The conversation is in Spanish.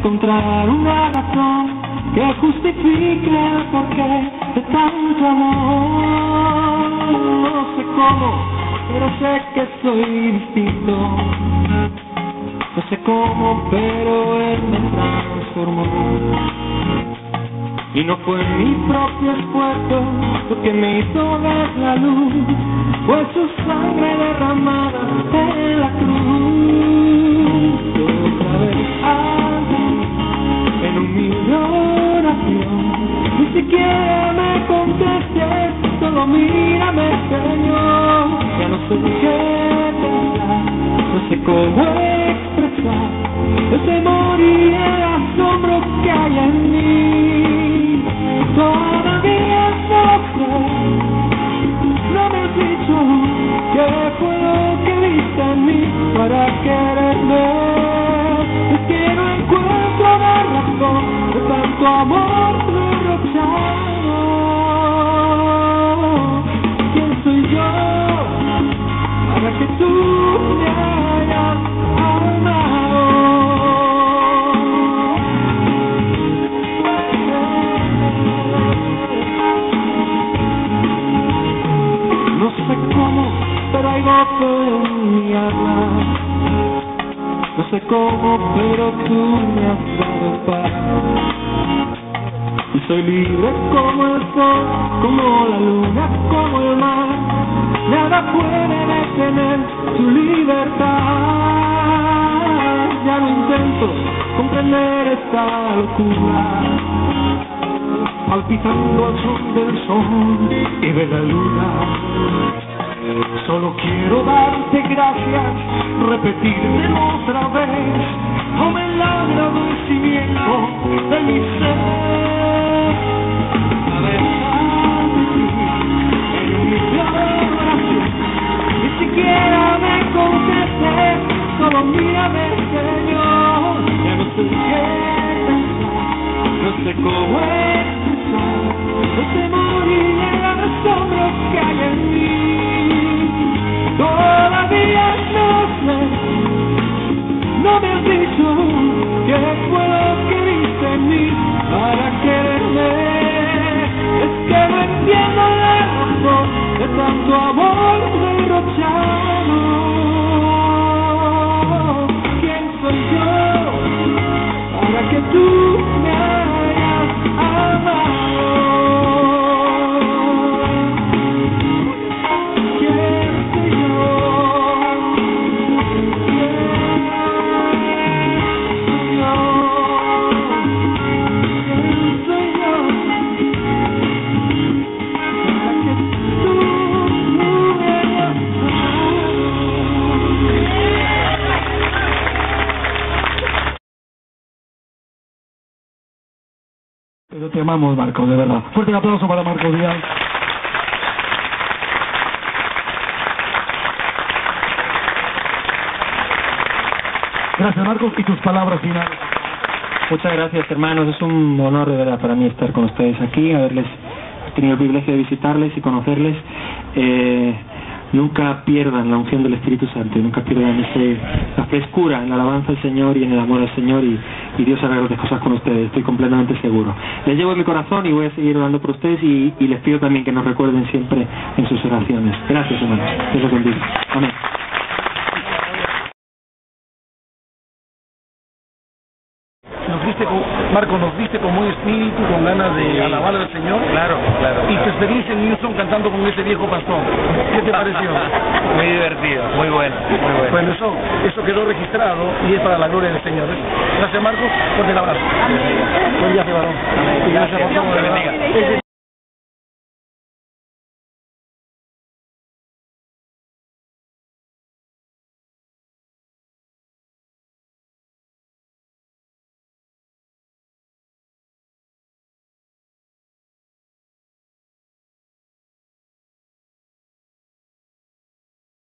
encontrar una razón que justifique el porqué de tanto amor. No sé cómo, pero sé que soy distinto. No sé cómo, pero él me transformó. Y no fue mi propio esfuerzo lo que me hizo ver la luz, fue su sangre derramada en la cruz. Y otra vez en humilde oración, ni siquiera me contestes, solo mírame, Señor. Ya no sé qué pensar, no sé cómo expresar el temor y el asombro que hay en mí. Todavía no sé, no me has dicho qué fue lo que viste en mí para quererme. Es que no encuentro la razón de tanto amor derrochado. ¿Quién soy yo para que tú me hayas amado? No sé cómo, pero hay gozo en mi alma. No sé cómo, pero tú me has dado paz. Y soy libre como el sol, como la luna, como el mar. Nada puede detener tu libertad. Ya no intento comprender esta locura, palpitando al son del sol y de la luna. Solo quiero darte gracias, repetírtelo otra vez, como el agradecimiento de mi ser. A besar de ti en humilde oración, ni siquiera me contestes, solo mírame, Señor. Ya no sé qué pensar, no sé cómo expresar el temor y el asombro que hay en mí. Todavía no sé, no me has dicho qué fue lo que viste en mí para quererme. Es que no entiendo la razón de tanto amor derrochado. ¿Quién soy yo para que tú me hayas amado? Pero te amamos, Marcos, de verdad. Fuerte aplauso para Marcos Díaz. Gracias, Marcos, y tus palabras finales. Muchas gracias, hermanos. Es un honor de verdad para mí estar con ustedes aquí, haberles tenido el privilegio de visitarles y conocerles. Nunca pierdan la unción del Espíritu Santo, nunca pierdan la frescura en la alabanza al Señor y en el amor al Señor, y Dios hará grandes cosas con ustedes, estoy completamente seguro. Les llevo en mi corazón y voy a seguir orando por ustedes, y les pido también que nos recuerden siempre en sus oraciones. Gracias, hermanos. Dios los bendiga. Amén. Marco, nos viste con buen espíritu, con ganas de alabar al Señor. Claro. Y tu experiencia en Houston cantando con ese viejo pastor, ¿qué te pareció? Muy divertido, muy bueno. Bueno, eso quedó registrado y es para la gloria del Señor. Gracias, Marcos, fuerte el abrazo. Buen viaje, varón. Y gracias por todo, de verdad.